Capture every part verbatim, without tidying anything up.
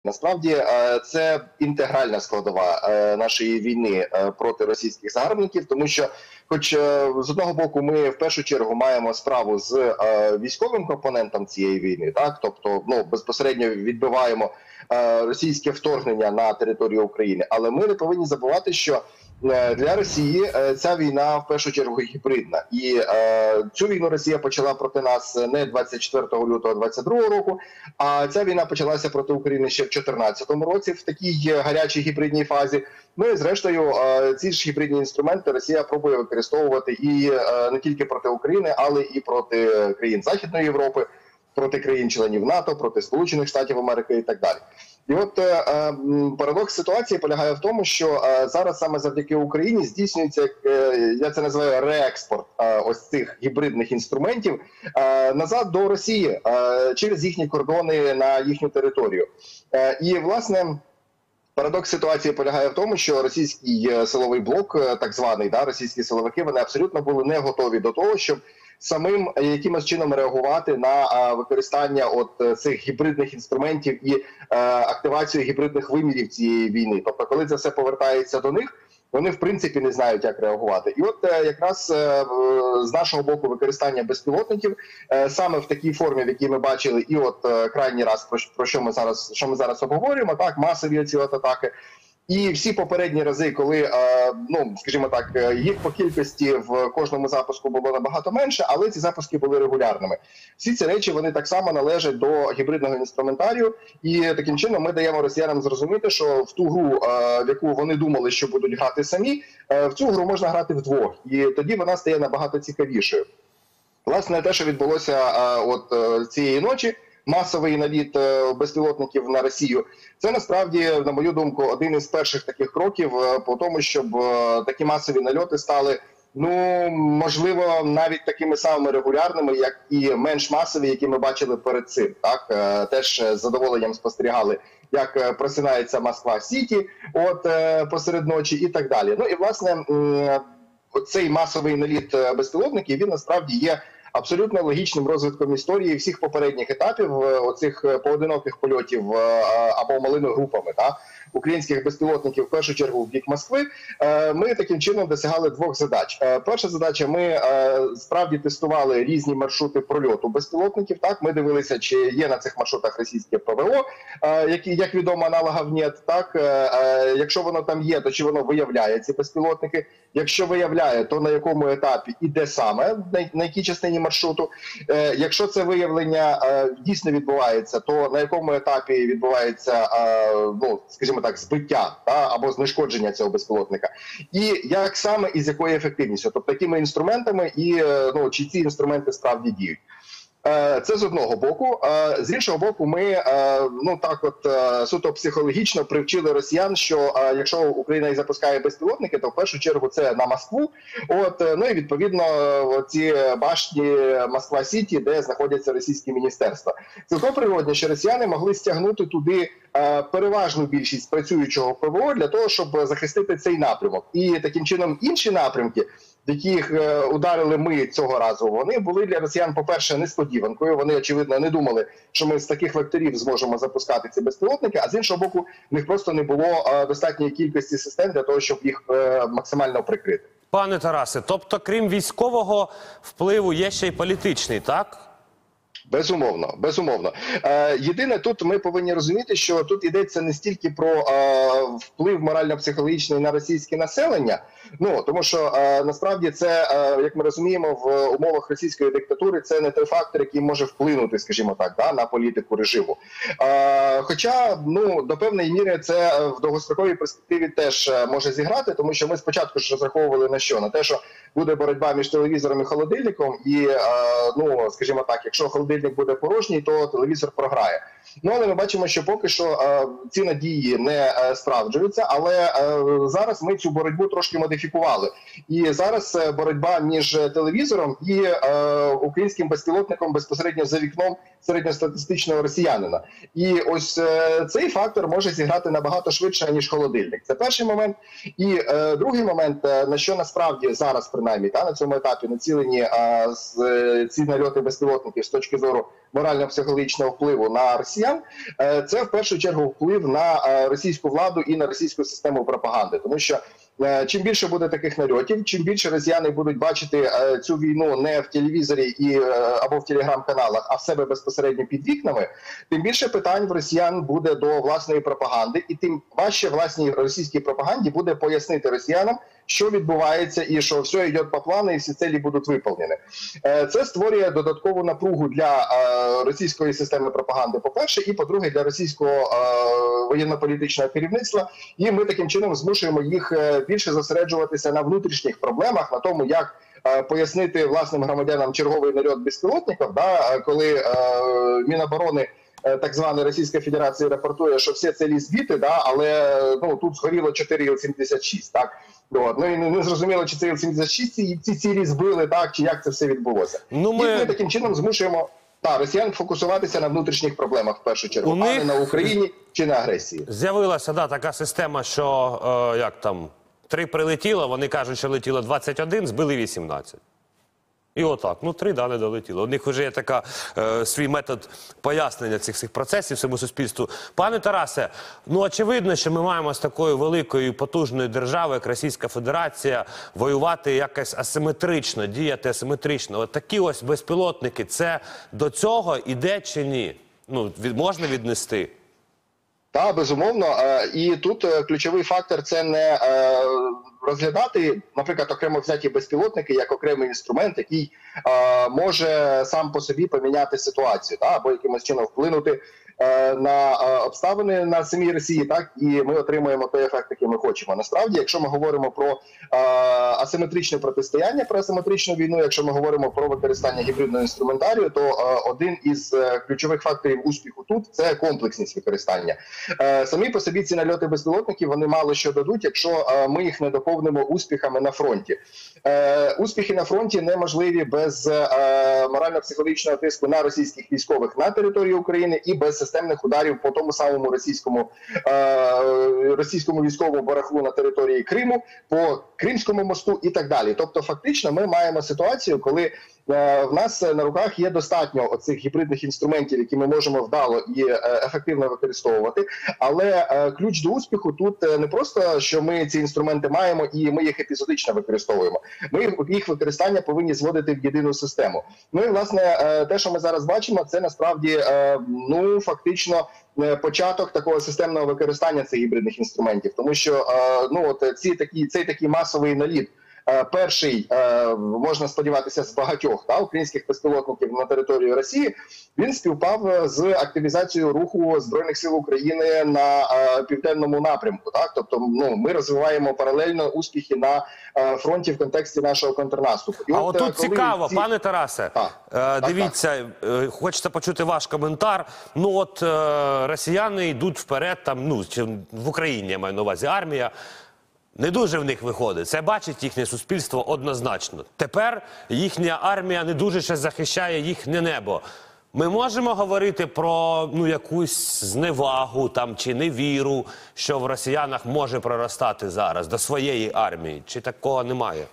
Насправді це інтегральна складова нашої війни проти російських загарбників, тому що хоч з одного боку ми в першу чергу маємо справу з військовим компонентом цієї війни, так, тобто ну, безпосередньо відбиваємо російське вторгнення на територію України, але ми не повинні забувати, що для Росії ця війна в першу чергу гібридна. І е, цю війну Росія почала проти нас не двадцять четвертого лютого двадцять другого року, а ця війна почалася проти України ще в дві тисячі чотирнадцятому році в такій гарячій гібридній фазі. Ну і зрештою е, ці ж гібридні інструменти Росія пробує використовувати і е, не тільки проти України, але і проти країн Західної Європи, проти країн-членів НАТО, проти Сполучених Штатів Америки і так далі. І от е, парадокс ситуації полягає в тому, що е, зараз саме завдяки Україні здійснюється, е, я це називаю реекспорт е, ось цих гібридних інструментів е, назад до Росії е, через їхні кордони на їхню територію. Е, і, власне, парадокс ситуації полягає в тому, що російський силовий блок, так званий, да, російські силовики, вони абсолютно були не готові до того, щоб самим якимось чином реагувати на а, використання от цих гібридних інструментів і а, активацію гібридних вимірів цієї війни. Тобто, коли це все повертається до них, вони в принципі не знають, як реагувати. І от якраз з нашого боку використання безпілотників саме в такій формі, в якій ми бачили, і от крайній раз, про що ми зараз, що ми зараз обговорюємо, так, масові ці от атаки. І всі попередні рази, коли, ну, скажімо так, їх по кількості в кожному запуску було набагато менше, але ці запуски були регулярними. Всі ці речі, вони так само належать до гібридного інструментарію, і таким чином ми даємо росіянам зрозуміти, що в ту гру, в яку вони думали, що будуть грати самі, в цю гру можна грати вдвох, і тоді вона стає набагато цікавішою. Власне, те, що відбулося от цієї ночі, масовий наліт безпілотників на Росію, це насправді, на мою думку, один із перших таких кроків по тому, щоб такі масові нальоти стали, ну, можливо, навіть такими самими регулярними, як і менш масові, які ми бачили перед цим. Так? Теж з задоволенням спостерігали, як просинається Москва-Сіті от посеред ночі і так далі. Ну і, власне, цей масовий наліт безпілотників, він насправді є абсолютно логічним розвитком історії всіх попередніх етапів оцих поодиноких польотів або малими групами, та, українських безпілотників, в першу чергу в бік Москви. Ми таким чином досягали двох задач. Перша задача – ми справді тестували різні маршрути прольоту безпілотників. Так, ми дивилися, чи є на цих маршрутах російське ПВО, які, як відомо, аналогів нет. Так, якщо воно там є, то чи воно виявляє ці безпілотники? Якщо виявляє, то на якому етапі і де саме, на якій частині маршруту. Якщо це виявлення дійсно відбувається, то на якому етапі відбувається, ну, скажімо так, збиття, та, або знешкодження цього безпілотника. І як саме і з якою ефективністю. Тобто такими інструментами і, ну, чи ці інструменти справді діють. Це з одного боку. З іншого боку, ми, ну так от, суто психологічно привчили росіян, що якщо Україна і запускає безпілотники, то в першу чергу це на Москву. От, ну і відповідно ці башні Москва-Сіті, де знаходяться російські міністерства. Цілком природно, що росіяни могли стягнути туди переважну більшість працюючого ПВО для того, щоб захистити цей напрямок. І таким чином інші напрямки, яких ударили ми цього разу, вони були для росіян, по-перше, несподіванкою. Вони, очевидно, не думали, що ми з таких векторів зможемо запускати ці безпілотники, а з іншого боку, в них просто не було достатньої кількості систем для того, щоб їх максимально прикрити. Пане Тарасе, тобто, крім військового впливу, є ще й політичний, так? Безумовно, безумовно. Е, єдине, тут ми повинні розуміти, що тут йдеться не стільки про е, вплив морально-психологічний на російське населення, ну, тому що е, насправді це, е, як ми розуміємо, в умовах російської диктатури це не той фактор, який може вплинути, скажімо так, да, на політику режиму. Е, хоча, ну, до певної міри це в довгостроковій перспективі теж може зіграти, тому що ми спочатку ж розраховували на що? На те, що буде боротьба між телевізором і холодильником, і, е, ну, скажімо так, якщо холодильник буде порожній, то телевізор програє. Ну, але ми бачимо, що поки що е, ці надії не е, справджуються, але е, зараз ми цю боротьбу трошки модифікували. І зараз е, боротьба між телевізором і е, українським безпілотником безпосередньо за вікном середньостатистичного росіянина. І ось е, цей фактор може зіграти набагато швидше, ніж холодильник. Це перший момент. І е, другий момент, е, на що насправді зараз, принаймні, та, на цьому етапі націлені е, з, е, ці нальоти безпілотників з точки зору зору морально-психологічного впливу на росіян, це в першу чергу вплив на російську владу і на російську систему пропаганди. Тому що чим більше буде таких нальотів, чим більше росіяни будуть бачити цю війну не в телевізорі і, або в телеграм-каналах, а в себе безпосередньо під вікнами, тим більше питань в росіян буде до власної пропаганди, і тим важче власній російській пропаганді буде пояснити росіянам, що відбувається і що все йде по плану і всі цілі будуть виповнені. Це створює додаткову напругу для російської системи пропаганди, по-перше, і, по-друге, для російського воєнно-політичного керівництва. І ми таким чином змушуємо їх більше зосереджуватися на внутрішніх проблемах, на тому, як пояснити власним громадянам черговий нальот безпілотників, да, коли Міноборони так званої Російської Федерації рапортує, що всі цілі збіти, да, але ну, тут згоріло чотири Іл сімдесят шість, так? От. Ну і не зрозуміло, чи це Іл сімдесят шість ці, ці цілі збили, так, чи як це все відбулося. Ну, ми... І ми таким чином змушуємо та, росіян фокусуватися на внутрішніх проблемах в першу чергу, У а них... не на Україні чи на агресії. З'явилася, да, така система, що, е, як там, три прилетіло, вони кажуть, що летіло двадцять один, збили вісімнадцять. І отак, ну три, да, не долетіло. У них вже є така, е, свій метод пояснення цих всіх процесів всьому суспільству. Пане Тарасе, ну очевидно, що ми маємо з такою великою і потужною державою, як Російська Федерація, воювати якось асиметрично, діяти асиметрично. От такі ось безпілотники, це до цього іде чи ні? Ну, від, можна віднести? Так, безумовно. І тут ключовий фактор – це не розглядати, наприклад, окремо взяті безпілотники як окремий інструмент, який може сам по собі поміняти ситуацію, так, або якимось чином вплинути на обставини на самій Росії, так, і ми отримуємо той ефект, який ми хочемо. Насправді, якщо ми говоримо про асиметричне протистояння, про асиметричну війну, якщо ми говоримо про використання гібридного інструментарію, то один із ключових факторів успіху тут – це комплексність використання. Самі по собі ці нальоти безпілотників, вони мало що дадуть, якщо ми їх не доповнимо успіхами на фронті. Успіхи на фронті неможливі без морально-психологічного тиску на російських військових на території України і без системних ударів по тому самому російському, російському військовому барахлу на території Криму, по Кримському мосту і так далі. Тобто, фактично, ми маємо ситуацію, коли в нас на руках є достатньо оцих гібридних інструментів, які ми можемо вдало і ефективно використовувати. Але ключ до успіху тут не просто, що ми ці інструменти маємо і ми їх епізодично використовуємо. Ми їх використання повинні зводити в єдину систему. Ну і, власне, те, що ми зараз бачимо, це насправді, ну, фактично, початок такого системного використання цих гібридних інструментів. Тому що, ну, от ці такі, цей такий масовий наліт, перший, можна сподіватися, з багатьох та, українських безпілотників на території Росії, він співпав з активізацією руху Збройних сил України на південному напрямку. Так? Тобто, ну, ми розвиваємо паралельно успіхи на фронті в контексті нашого контрнаступу. І а от, отут цікаво, ці... пане Тарасе, а, е, дивіться, так, так. Хочеться почути ваш коментар. Ну от е, росіяни йдуть вперед, там, ну, в Україні, я маю на увазі, армія. Не дуже в них виходить. Це бачить їхнє суспільство однозначно. Тепер їхня армія не дуже ще захищає їхнє небо. Ми можемо говорити про, ну, якусь зневагу там, чи невіру, що в росіянах може проростати зараз до своєї армії? Чи такого немає?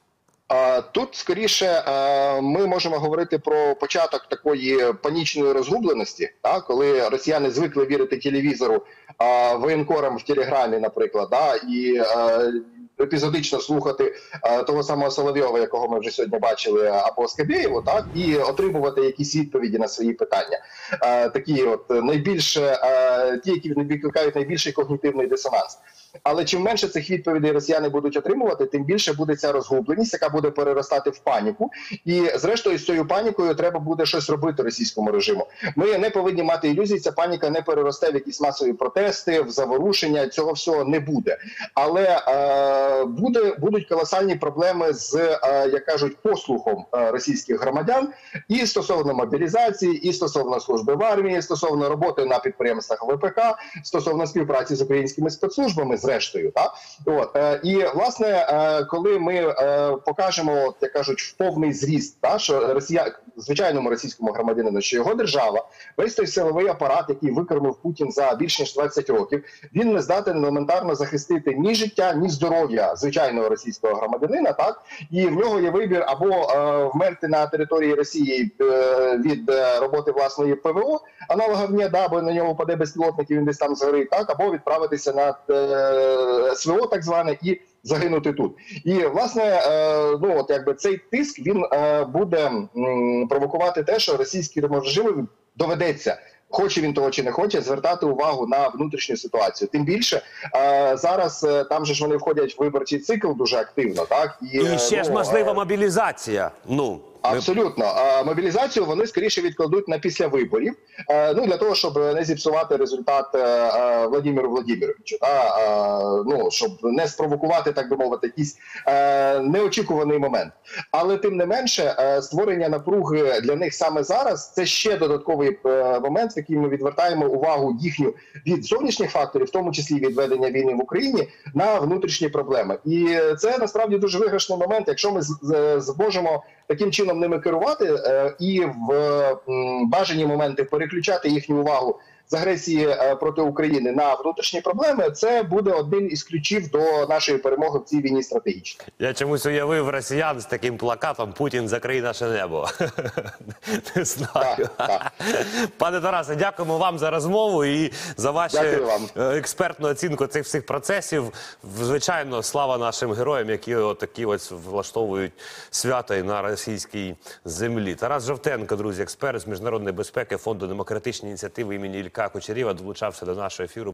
Тут, скоріше, ми можемо говорити про початок такої панічної розгубленості, так, коли росіяни звикли вірити телевізору, воєнкорам в Телеграмі, наприклад, да, і епізодично слухати того самого Соловйова, якого ми вже сьогодні бачили, або Скабєєву, так, і отримувати якісь відповіді на свої питання. Такі от найбільш, ті, які викликають найбільший когнітивний дисонанс. Але чим менше цих відповідей росіяни будуть отримувати, тим більше буде ця розгубленість, яка буде переростати в паніку. І, зрештою, з цією панікою треба буде щось робити російському режиму. Ми не повинні мати ілюзій, ця паніка не переросте в якісь масові протести, в заворушення, цього всього не буде. Але е, буде, будуть колосальні проблеми з, е, як кажуть, послухом е, російських громадян і стосовно мобілізації, і стосовно служби в армії, і стосовно роботи на підприємствах В П К, стосовно співпраці з українськими спецслужбами, зрештою, так? От, е, і, власне, е, коли ми е, покажемо покажемо, от, як кажуть, в повний зріст, та, що росія, звичайному російському громадянину, що його держава, весь той силовий апарат, який викормив Путін за більш ніж двадцять років, він не здатен елементарно захистити ні життя, ні здоров'я звичайного російського громадянина, так, і в нього є вибір або е, вмерти на території Росії е, від е, роботи власної ПВО, аналога в НЕДА, або на нього паде безпілотник і він десь там згорить, так, або відправитися на е, СВО так зване і загинути тут. І, власне, е, ну, от, якби цей тиск, він е, буде м, провокувати те, що російський режиму доведеться, хоче він того чи не хоче, звертати увагу на внутрішню ситуацію. Тим більше, е, зараз е, там же ж вони входять в виборчий цикл дуже активно, так? І, І ще е, ж ну, можлива е, мобілізація. Ну, Абсолютно. А мобілізацію вони скоріше відкладуть на після виборів, е, ну для того, щоб не зіпсувати результат е, е, Владимиру Владимировичу, а, е, ну щоб не спровокувати, так би мовити, якийсь е, неочікуваний момент. Але тим не менше, е, створення напруги для них саме зараз це ще додатковий е, момент, в який ми відвертаємо увагу їхню від зовнішніх факторів, в тому числі від ведення війни в Україні, на внутрішні проблеми. І це насправді дуже виграшний момент, якщо ми з- з- зможемо таким чином ними керувати е, і в м, бажані моменти переключати їхню увагу з агресії е, проти України на внутрішні проблеми, це буде один із ключів до нашої перемоги в цій війні стратегічній. я чомусь уявив росіян з таким плакатом «Путін, закрий наше небо». Не знаю. Так, так. Пане Тарасе, дякуємо вам за розмову і за вашу Дякую вам. е, експертну оцінку цих всіх процесів. Звичайно, слава нашим героям, які отакі ось влаштовують свято і на російській землі. Тарас Жовтенко, друзі, експерт з міжнародної безпеки Фонду демократичної ініціативи імені Ілька Кучерєва, долучався до нашого ефіру.